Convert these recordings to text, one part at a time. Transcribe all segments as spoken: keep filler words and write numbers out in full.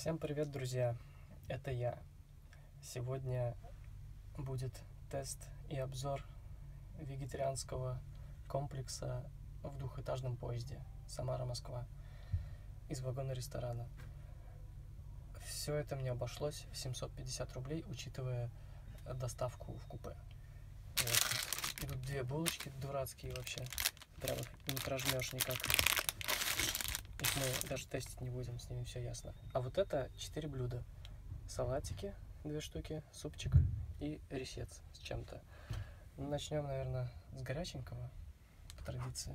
Всем привет, друзья! Это я. Сегодня будет тест и обзор вегетарианского комплекса в двухэтажном поезде Самара-Москва из вагона ресторана. Все это мне обошлось в семьсот пятьдесят рублей, учитывая доставку в купе. Вот. Идут две булочки дурацкие вообще, прям их не прожмешь никак. Их мы даже тестить не будем, с ними все ясно. А вот это четыре блюда. Салатики, две штуки, супчик и рисец с чем-то. Начнем, наверное, с горяченького, по традиции.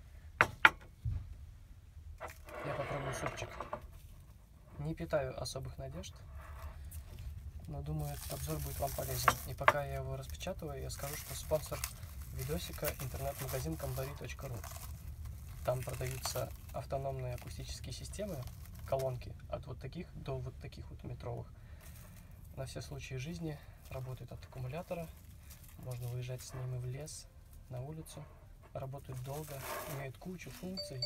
Я попробую супчик. Не питаю особых надежд, но думаю, этот обзор будет вам полезен. И пока я его распечатываю, я скажу, что спонсор видосика — интернет-магазин комбари точка ру. Там продаются автономные акустические системы, колонки от вот таких до вот таких вот метровых. На все случаи жизни, работают от аккумулятора, можно выезжать с ними в лес, на улицу, работают долго, имеют кучу функций.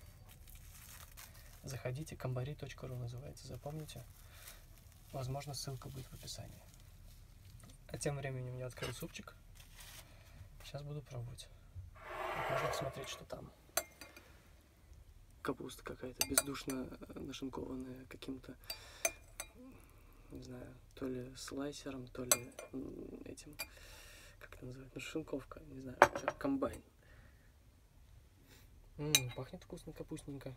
Заходите, комбари точка ру называется, запомните. Возможно, ссылка будет в описании. А тем временем я открыл супчик. Сейчас буду пробовать. Вот можно посмотреть, что там. Капуста какая-то бездушно нашинкованная каким-то, не знаю, то ли слайсером, то ли этим, как это называется, нашинковка, не знаю, что, комбайн. М-м, пахнет вкусно, капустненько.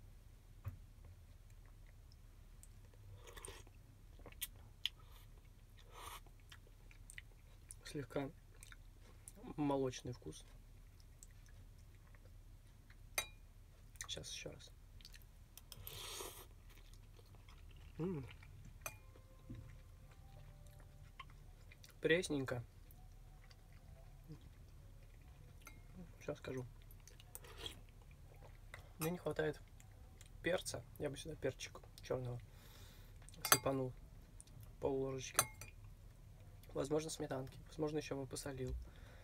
Слегка молочный вкус. Сейчас еще раз. М-м. Пресненько. Сейчас скажу. Мне не хватает перца. Я бы сюда перчик черного сыпанул, пол ложечки. Возможно, сметанки. Возможно, еще бы посолил.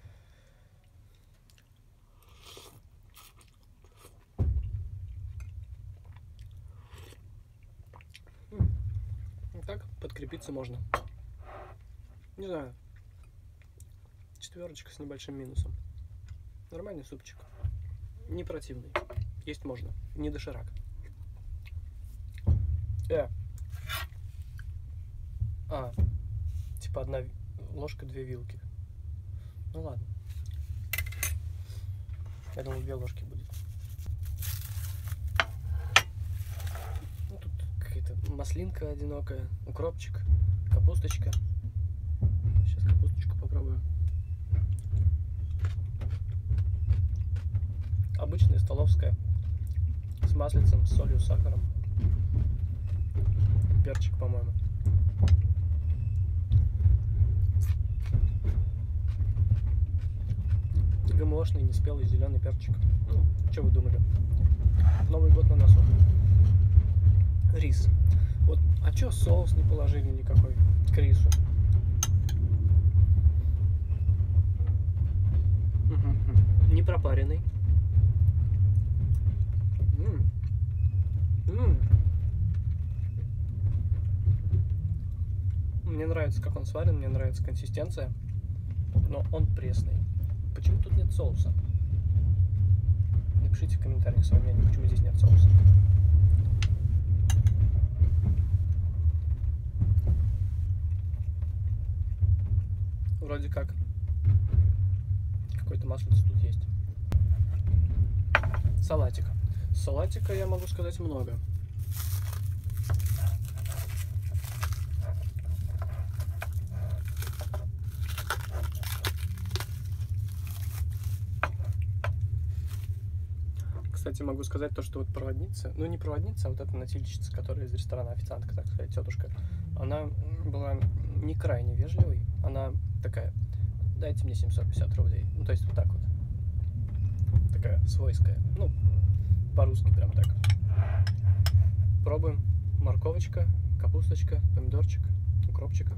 Так подкрепиться можно. Не знаю. Четверочка с небольшим минусом. Нормальный супчик. Не противный. Есть можно. Не доширак. Э. А. Типа одна ложка, две вилки. Ну ладно. Я думал, две ложки будет. Ну, тут какая-то маслинка одинокая, укропчик, капусточка. Сейчас капусточку попробую. Обычная столовская, с маслицем, с солью, сахаром. Перчик, по-моему. ГМОшный, неспелый, зеленый перчик. Ну, что вы думали? Новый год на носу. Рис. Вот, а чё соус не положили никакой к рису? Угу. Не пропаренный. М-м. М-м. Мне нравится, как он сварен, мне нравится консистенция, но он пресный. Почему тут нет соуса? Напишите в комментариях свое мнение, почему здесь нет соуса. Вроде как какой-то маслица тут есть. Салатик. Салатика, я могу сказать, много. Кстати, могу сказать то, что вот проводница, ну не проводница, а вот эта носильщица, которая из ресторана, официантка, так сказать, тетушка, она была не крайне вежливой, она такая: дайте мне семьсот пятьдесят рублей, ну то есть вот так вот, такая свойская, ну по-русски прям так. Пробуем. Морковочка, капусточка, помидорчик, укропчик.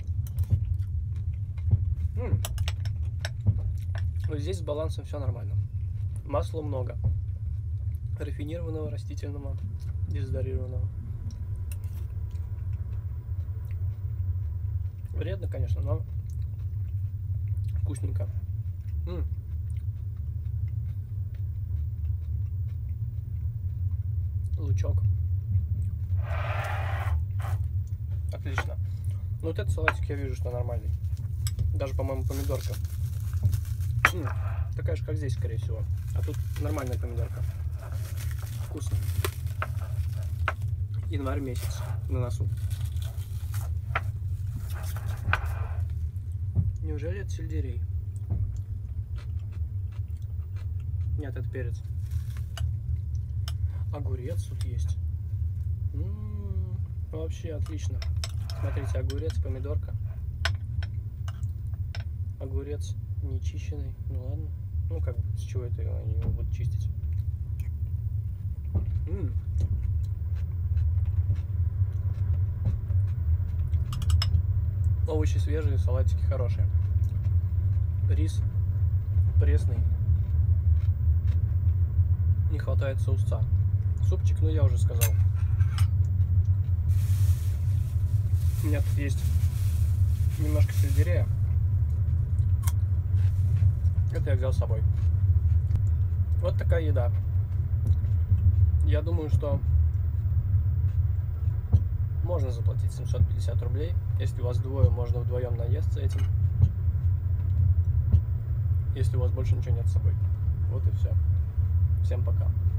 М-м. Вот здесь с балансом все нормально. Масла много. Рафинированного, растительного, дезодорированного. Вредно, конечно, но вкусненько. М. Лучок. Отлично. Ну вот этот салатик я вижу, что нормальный. Даже, по-моему, помидорка. М. Такая же, как здесь, скорее всего. А тут нормальная помидорка. Вкусно. Январь месяц на носу. Неужели это сельдерей? Нет, это перец. Огурец тут есть. М-м-м, вообще отлично. Смотрите, огурец, помидорка. Огурец нечищенный. Ну ладно. Ну как бы, с чего это они его будут чистить? М-м. Овощи свежие, салатики хорошие. Рис пресный. Не хватает соуса. Супчик, ну я уже сказал. У меня тут есть немножко сельдерея. Это я взял с собой. Вот такая еда. Я думаю, что можно заплатить семьсот пятьдесят рублей. Если у вас двое, можно вдвоем наесться этим. Если у вас больше ничего нет с собой. Вот и все. Всем пока.